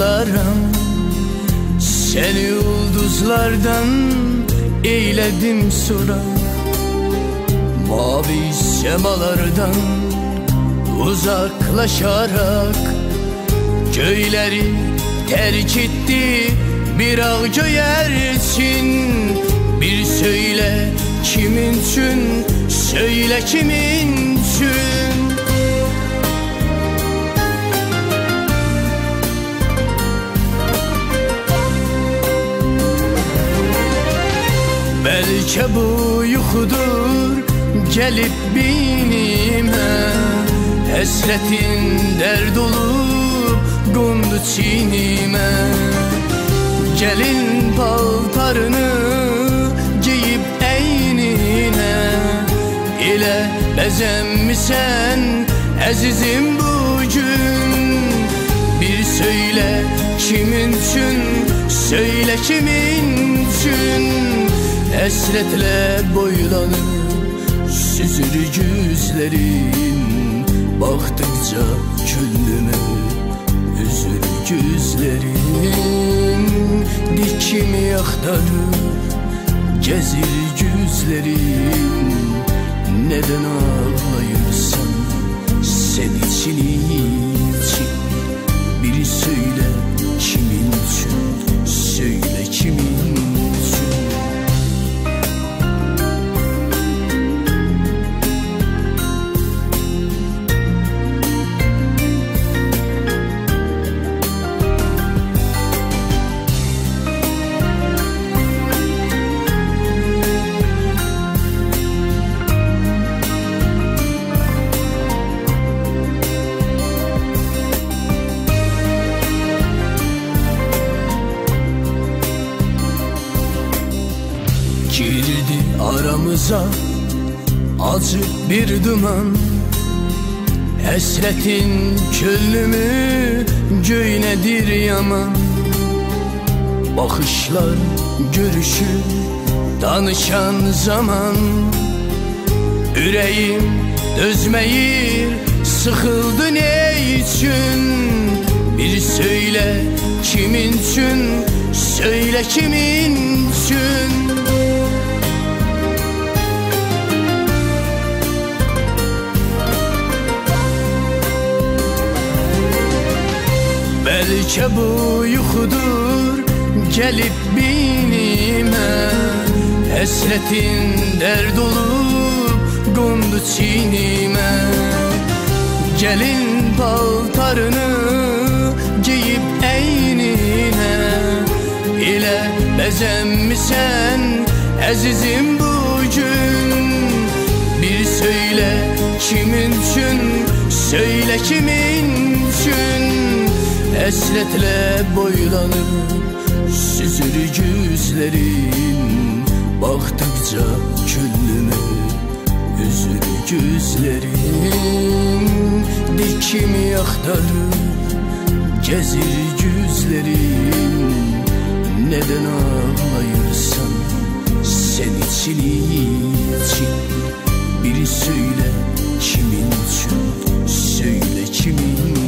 yollarım. Seni yıldızlardan eyledim sonra, mavi semalardan uzaklaşarak köyleri terk etti bir ağ göyersin. Bir söyle kimin için, söyle kimin için? Belki bu yuxudur gelip beynime, hasretin derd olup qondu çiynime. Gelin paltarını giyip eynine, ile bezenmişsen əzizim bugün. Bir söyle kimin için, söyle kimin için? Hasretle boylanır süzülür gözlerin, baktıkça küllüme üzülür gözlerin. Dikimi aktarır gezir gözlerin, neden ağlayırsan sen için için? Biri söyle kimin için, söyle kimin için? Girdi aramıza acı bir duman, hasretin küllümü göynedir yaman. Bakışlar görüşür danışan zaman, yüreğim dözmeyir sıkıldı ne için? Bir söyle kimin için, söyle kimin için? Belki bu yuxudur gelip beynime, hasretin derd olup qondu çiynime. Gelin paltarını giyip eynine, ile bezenmişsen əzizim bugün. Bir söyle kimin için, söyle kimin için? Hasretle boylanır süzülür gözlerin, baktıkça küllüme üzülür gözlerin. Dikimi aktarır gezir gözlerin, neden ağlayırsan sen için için? Biri söyle kimin için, söyle kimin